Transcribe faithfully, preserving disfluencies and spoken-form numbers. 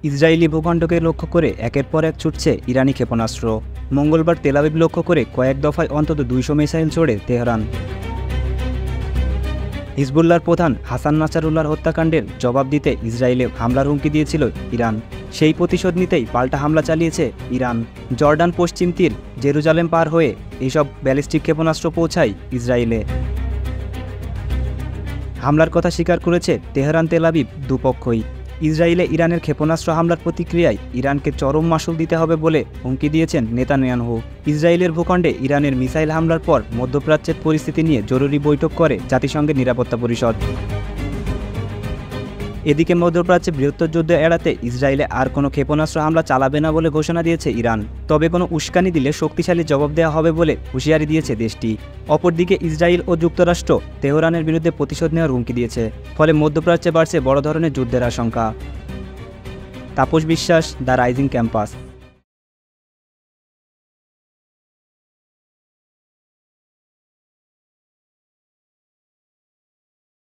Israeli ভূখণ্ডকে লক্ষ্য করে একের পর এক ছুটছে ইরানি ক্ষেপণাস্ত্র। মঙ্গলবার তেল আবিব লক্ষ্য করে কয়েক দফায় অন্তত দুইশো মিসাইল ছোড়ে তেহরান। হিজবুল্লাহর প্রধান হাসান নাসারুল্লাহর হত্যাকাণ্ডের জবাব দিতে ইসরায়েলে হামলার হুমকি দিয়েছিল ইরান। সেই প্রতিশোধ নিতেই পাল্টা হামলা চালিয়েছে ইরান। জর্ডান পশ্চিম তীর জেরুজালেম পার হয়ে এইসব ব্যালিস্টিক ক্ষেপণাস্ত্র পৌঁছায় ইসরায়েলে। হামলার কথা স্বীকার করেছে তেহরান তেল আবিব দুপক্ষই। ইসরায়েলে ইরানের ক্ষেপণাস্ত্র হামলার প্রতিক্রিয়ায় ইরানকে চরম মাশুল দিতে হবে বলে হুমকি দিয়েছেন নেতানিয়াহু। ইসরায়েলের ভূখণ্ডে ইরানের মিসাইল হামলার পর মধ্যপ্রাচ্যের পরিস্থিতি নিয়ে জরুরি বৈঠক করে জাতিসংঘের নিরাপত্তা পরিষদ। এদিকে মধ্যপ্রাচ্যে বৃহত্তর যুদ্ধ এড়াতে ইসরায়েলে আর কোনো ক্ষেপণাস্ত্র হামলা চালাবে না বলে ঘোষণা দিয়েছে ইরান। তবে কোনো উস্কানি দিলে শক্তিশালী জবাব দেওয়া হবে বলে হুঁশিয়ারি দিয়েছে দেশটি। অপরদিকে ইসরায়েল ও যুক্তরাষ্ট্র তেহরানের বিরুদ্ধে প্রতিশোধ নেওয়ার হুমকি দিয়েছে। ফলে মধ্যপ্রাচ্যে বাড়ছে বড় ধরনের যুদ্ধের আশঙ্কা। তাপস বিশ্বাস, দ্য রাইজিং ক্যাম্পাস।